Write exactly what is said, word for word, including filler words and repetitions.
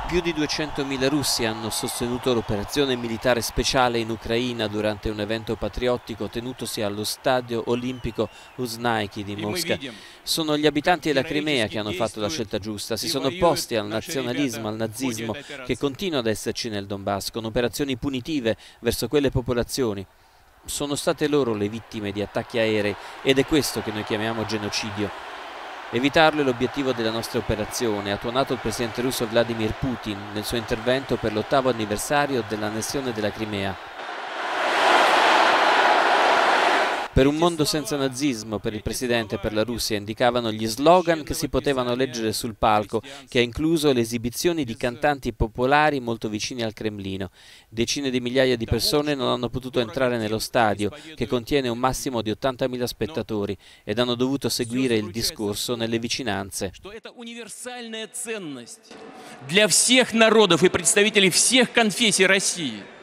Più di duecentomila russi hanno sostenuto l'operazione militare speciale in Ucraina durante un evento patriottico tenutosi allo stadio olimpico Uznaiki di Mosca. Sono gli abitanti della Crimea che hanno fatto la scelta giusta, si sono opposti al nazionalismo, al nazismo che continua ad esserci nel Donbass, con operazioni punitive verso quelle popolazioni. Sono state loro le vittime di attacchi aerei ed è questo che noi chiamiamo genocidio. Evitarlo è l'obiettivo della nostra operazione, ha tuonato il presidente russo Vladimir Putin nel suo intervento per l'ottavo anniversario dell'annessione della Crimea. Per un mondo senza nazismo, per il presidente e per la Russia indicavano gli slogan che si potevano leggere sul palco, che ha incluso le esibizioni di cantanti popolari molto vicini al Cremlino. Decine di migliaia di persone non hanno potuto entrare nello stadio, che contiene un massimo di ottantamila spettatori, ed hanno dovuto seguire il discorso nelle vicinanze. Для всех народов и представителей всех конфессий России.